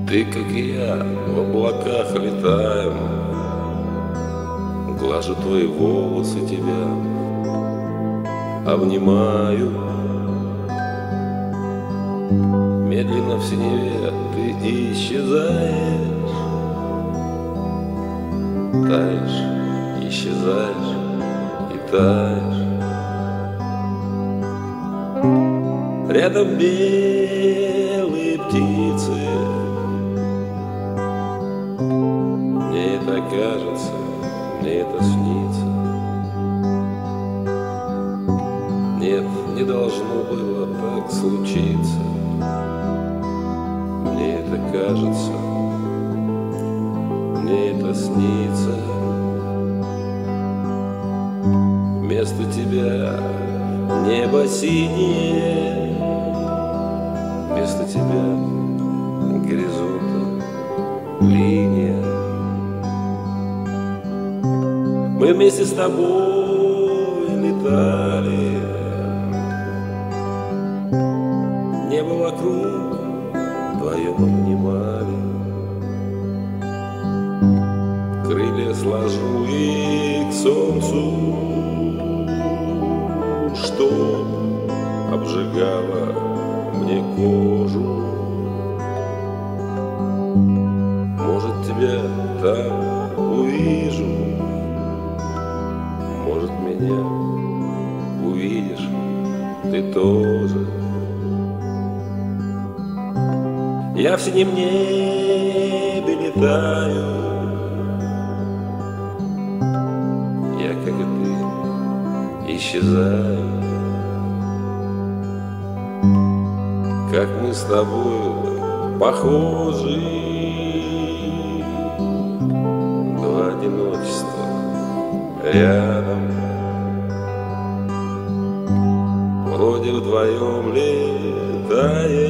Ты, как и я, в облаках летаем. Глажу твои волосы, тебя обнимаю. Медленно в синеве ты исчезаешь, таешь, исчезаешь и таешь. Рядом белые птицы. Мне это кажется, мне это снится. Нет, не должно было так случиться. Мне это кажется, мне это снится. Вместо тебя небо синее, вместо тебя горизонта линия. Мы вместе с тобой летали, небо вокруг вдвоем обнимали. Крылья сложу и к солнцу, чтоб обжигало мне кожу. Может, тебя там увижу, может, меня увидишь ты тоже. Я в синем небе летаю, я, как и ты, исчезаю. Как мы с тобой похожи, два одиночества рядом. Вроде вдвоем летаем,